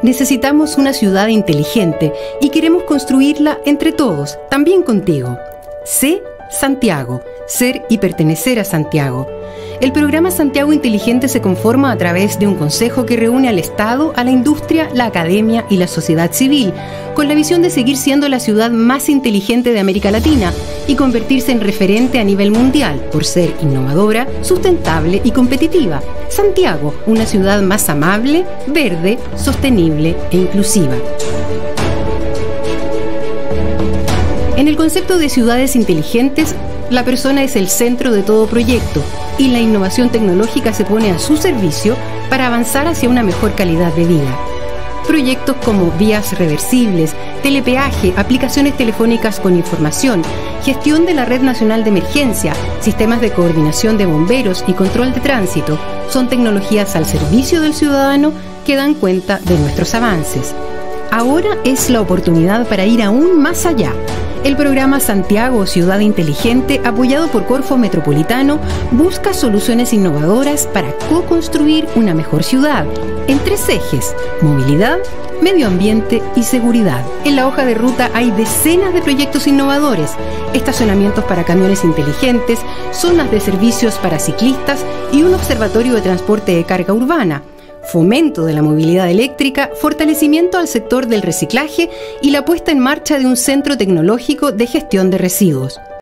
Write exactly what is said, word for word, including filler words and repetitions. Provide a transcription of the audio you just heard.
Necesitamos una ciudad inteligente y queremos construirla entre todos, también contigo. Sé Santiago, ser y pertenecer a Santiago. El programa Santiago Inteligente se conforma a través de un consejo que reúne al Estado, a la industria, la academia y la sociedad civil, con la visión de seguir siendo la ciudad más inteligente de América Latina y convertirse en referente a nivel mundial por ser innovadora, sustentable y competitiva. Santiago, una ciudad más amable, verde, sostenible e inclusiva. En el concepto de ciudades inteligentes, la persona es el centro de todo proyecto y la innovación tecnológica se pone a su servicio para avanzar hacia una mejor calidad de vida. Proyectos como vías reversibles, telepeaje, aplicaciones telefónicas con información, gestión de la Red Nacional de Emergencia, sistemas de coordinación de bomberos y control de tránsito son tecnologías al servicio del ciudadano que dan cuenta de nuestros avances. Ahora es la oportunidad para ir aún más allá. El programa Santiago Ciudad Inteligente, apoyado por Corfo Metropolitano, busca soluciones innovadoras para co-construir una mejor ciudad en tres ejes: movilidad, medio ambiente y seguridad. En la hoja de ruta hay decenas de proyectos innovadores: estacionamientos para camiones inteligentes, zonas de servicios para ciclistas y un observatorio de transporte de carga urbana, fomento de la movilidad eléctrica, fortalecimiento al sector del reciclaje y la puesta en marcha de un centro tecnológico de gestión de residuos.